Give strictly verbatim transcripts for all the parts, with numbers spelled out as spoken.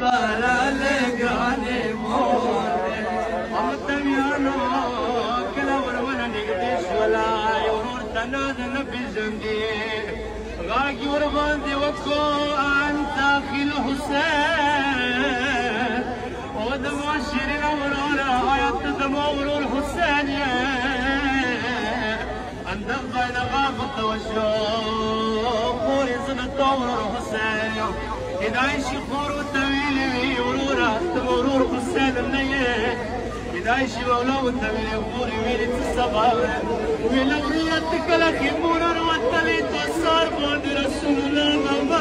بارالك علي موري أمتم يانو كلا ورونا نقدش ولا يورور تنادنا في زمدي غاقي ورباندي وكو أنت أخي الحسين ودم عشرين ورورا آيات دمور الحسين عندك بين غافة والشوق ورزن الطور الحسين إذا يشي خورو طويل ورورا تمرور حسين النية إذا يشي مولو طويل وروري ويلي تسبب ويلا وريتك لك مرور والتلي تصار بود رسول الله ماما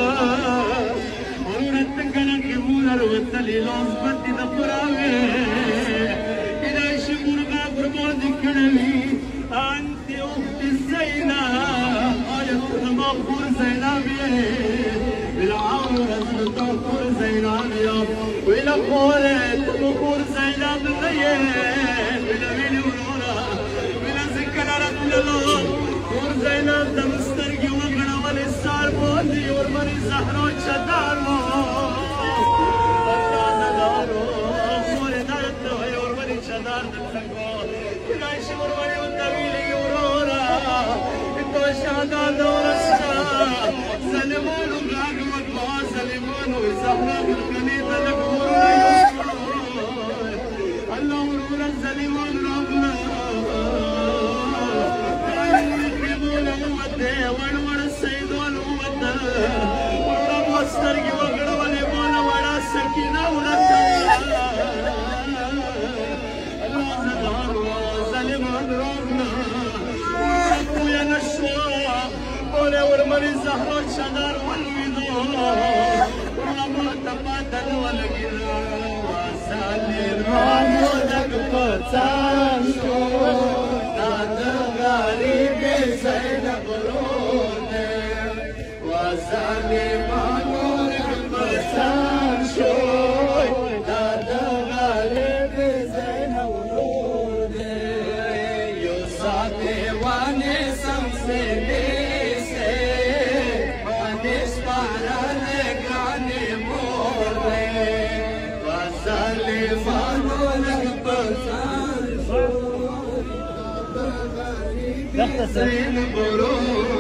ورورتك لك مرور والتلي لوز بدي دبراوي إذا يشي مرغا بربود كنوي أنت أختي الزينب آية المغفور زينبي بالعمر الدكتور زينب وإلى قولت بخور زينب الغيب وإلى مين ورورا وإلى ذكر رسول الله خور زينب ده مسترقي وقنا ولسار بودي ورمني زهرو شدار مو الله ندارو خور دارت وهي ورمني شدار دلتقو كلاش ورمني والطويلي ورورا انتو شهدان دور الشام سلمون وقاق وقوا سلمون وزهرا بالقنيطة لك ورورا يسرون الله ورورا سلمون ربنا يقربون أمته ونور السيد والأمته ورب مسترقي وقرا ولمون ولا سكينة ولا تقوى الله زهرا سلمون ربنا وربو ينشوا ولا ورمني زهرا شدار والوضوء وربو تبادل والقنا وسلم رامودك فتانشو غريب زينب رودي وسلم نورك بسام شوي داد غريب زينب رودي يصادي ونسم سنيسي ونسمع لك عني موري وسلم نورك بسام شوي زين برود